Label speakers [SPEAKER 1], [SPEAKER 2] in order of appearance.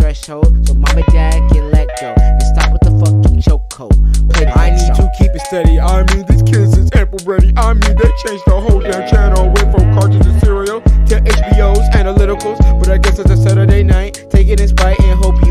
[SPEAKER 1] threshold, so mom and dad can let go and stop with the fucking chokehold.
[SPEAKER 2] I need to keep it steady. I mean, these kids is ample ready. I mean, they changed the whole damn channel. Went from cartoons and cereal to HBO's analyticals. But I guess it's a Saturday night. Take it in spite and hope you